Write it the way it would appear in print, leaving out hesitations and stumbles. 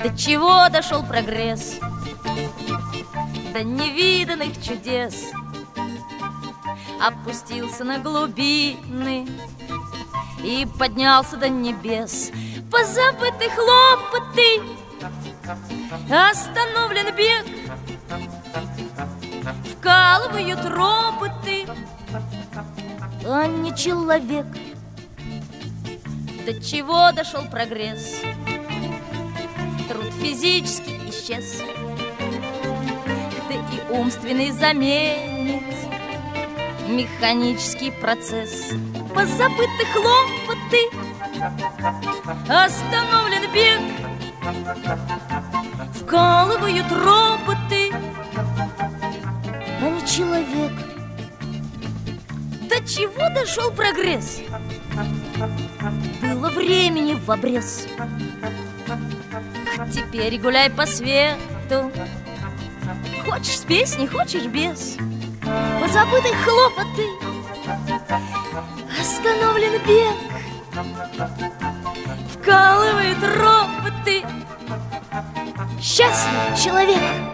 До чего дошел прогресс? До невиданных чудес. Опустился на глубины и поднялся до небес. Позабыты хлопоты, остановлен бег, вкалывают роботы, а не человек. До чего дошел прогресс? Труд физически исчез, да и умственный заменит механический процесс. Позабыты хлопоты, остановлен бег, вкалывают роботы, а не человек. До чего дошел прогресс? Было времени в обрез. А теперь гуляй по свету. Хочешь с песней, хочешь без. Позабыты хлопоты, остановлен бег, вкалывают роботы. Счастлив человек.